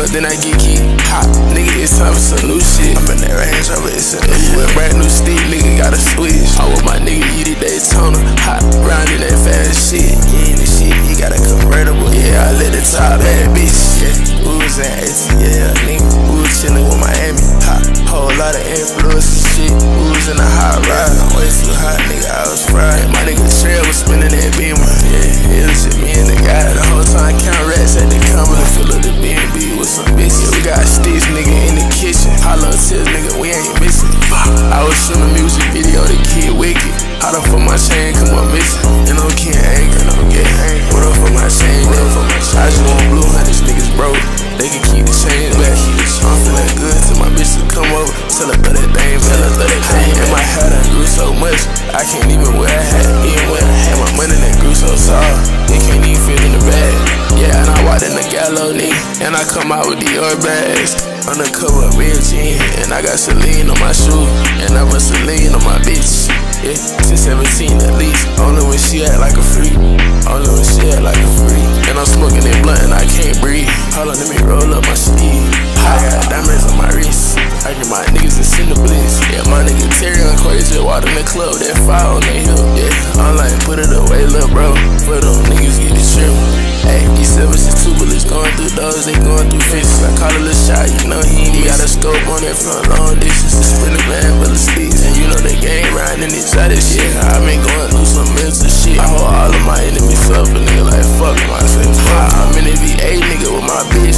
then I get kicked. Hot, nigga, it's time for some new shit. I'm in that Range Rover, it's a new whip. Brand new stick, nigga, got a switch. I with my nigga, eat it Daytona. Hot, round in that fast shit. Yeah, in the shit, he got a convertible. Yeah, I let the top bad bitch. Yeah, we was in ATL, nigga. We was chillin' with Miami. Hot, whole lot of influence and shit. We was in a hot ride. I'm way too hot, nigga, I was fried. My nigga Trail was spinning that beamer. Yeah, it was just me and the guy. The whole time count rats at the Cumberland. Fill up the B&B with some bitches. Yeah, we got sticks, nigga, in the kitchen. Holla till nigga, we ain't missing. I was shooting a music video, the kid wicked. Hot up for my chain, come on missing. And I'm getting angry, and I'm getting angry. What up for my chain, what up for my chain? I just want blue, how these niggas broke. They can keep the chains back. I'm feeling good till my bitch to come over. Tell her throw that thing, tell her throw that thing. And my hair done grew so much, I can't even wear a hat. Even when I had my money that grew so soft, it can't even fit in the bag. Yeah, and I walk in the gallo, nigga, and I come out with Dior bags. Undercover real jean, and I got Celine on my shoe, and I put Celine on my bitch. Yeah, since 17 at least. Only when she act like a freak. Only when she act like a freak. And I'm smoking that blunt and I can't breathe. Hold on, let me roll up my sleeve. I got diamonds on my wrist. I get my niggas in Cinder Bliss. Yeah, my nigga Terry on crazy. Walk in the club, that fire on their hip. Yeah, I'm like, put it away, lil' bro. But them niggas get the trip. Hey, these 762 bullets going through doors, they going through fists. I call it a shot, you know he ain't got a scope on that front long distance. To spin a man full of sticks. And you know the game riding exotic shit. I been going through some mental shit. I hold all of my enemies up, a nigga like fuck myself. I'm in the VA, nigga, with my bitch.